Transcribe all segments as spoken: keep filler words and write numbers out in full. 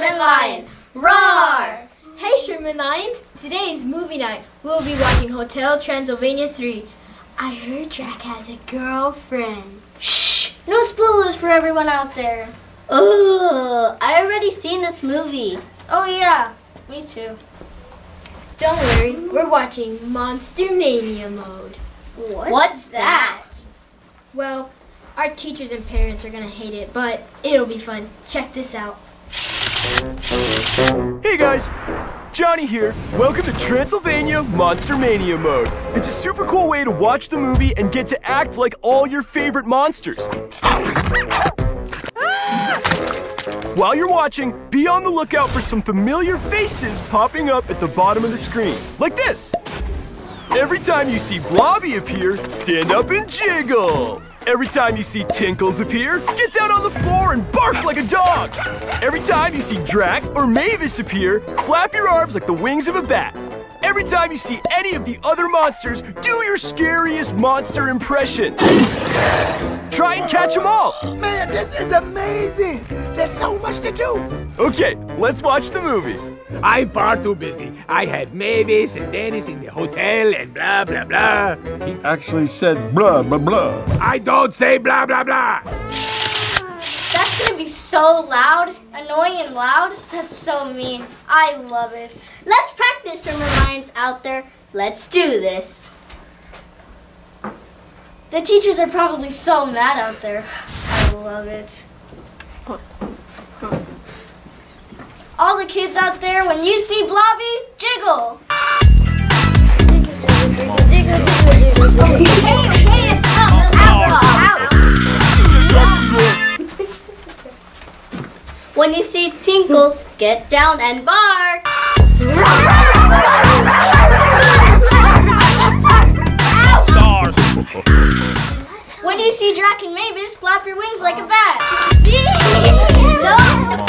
Sherman Lion. Roar! Hey Sherman Lions, today is movie night. We'll be watching Hotel Transylvania three. I heard Jack has a girlfriend. Shh! No spoilers for everyone out there. Ugh, I already seen this movie. Oh yeah, me too. Don't worry, we're watching Monster Mania Mode. What's, What's that? Well, our teachers and parents are gonna hate it, but it'll be fun. Check this out. Hey guys, Johnny here. Welcome to Transylvania Monster Mania Mode. It's a super cool way to watch the movie and get to act like all your favorite monsters. While you're watching, be on the lookout for some familiar faces popping up at the bottom of the screen, like this. Every time you see Blobby appear, stand up and jiggle. Every time you see Tinkles appear, get down on the floor and bark like a dog. Every time you see Drac or Mavis appear, flap your arms like the wings of a bat. Every time you see any of the other monsters, do your scariest monster impression. Try and catch them all. Man, this is amazing. There's so much to do. Okay, let's watch the movie. I'm far too busy. I had Mavis and Dennis in the hotel and blah, blah, blah. He actually said blah, blah, blah. I don't say blah, blah, blah. That's gonna be so loud, annoying and loud. That's so mean. I love it. Let's practice, Sherman Lions out there. Let's do this. The teachers are probably so mad out there. I love it. All the kids out there, when you see Blobby, jiggle. Jiggle, jiggle, jiggle, jiggle. Okay, okay, it's up. Out, out. When you see Tinkles, get down and bark. When you see Drac and Mavis, flap your wings like a bat. No.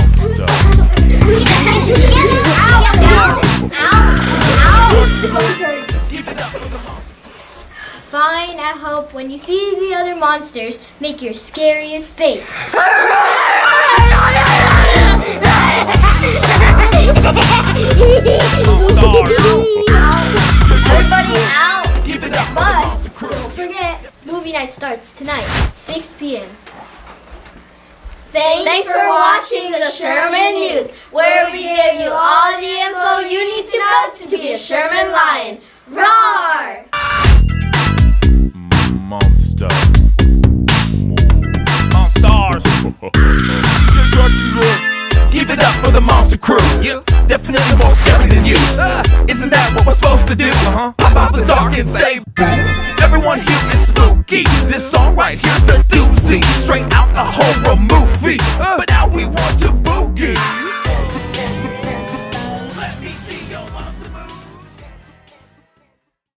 Fine, I hope when you see the other monsters, make your scariest face. Everybody out. But don't forget, movie night starts tonight at six p m Thanks, Thanks for watching the Sherman News, where we give you all the info you need to know to be a Sherman Lion. Roar! Monster. Monsters. Give it up for the monster crew. Yeah. Definitely more scary than you. Uh, isn't that what we're supposed to do? Uh-huh. Pop out the dark and say boom. Everyone here is spooky. This song right here's a doozy. Straight out a horror movie.